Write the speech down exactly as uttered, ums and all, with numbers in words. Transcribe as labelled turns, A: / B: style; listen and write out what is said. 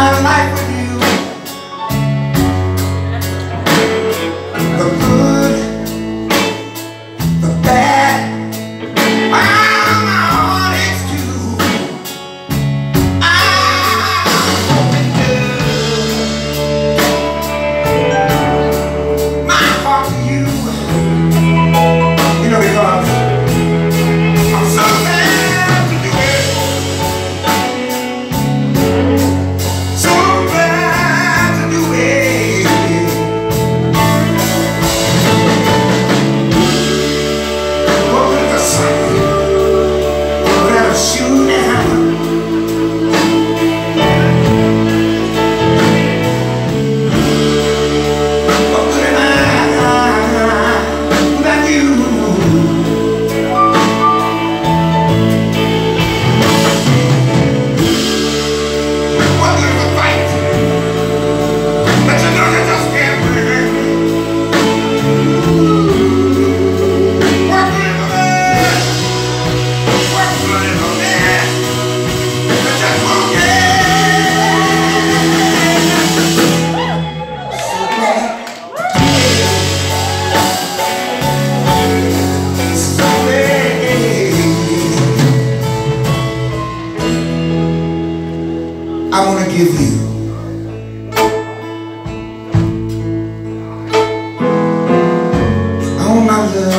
A: my life with you. The good, the bad, all my heart is true. I'm my heart to you. You know, because I'm so glad to do it. So glad to do it. What would the sun without a shoe now? What good am I without you? What good of a fight? But you know you just can't win. What good of a man? What good of a man? But just won't get. So late. I want to give you all my love.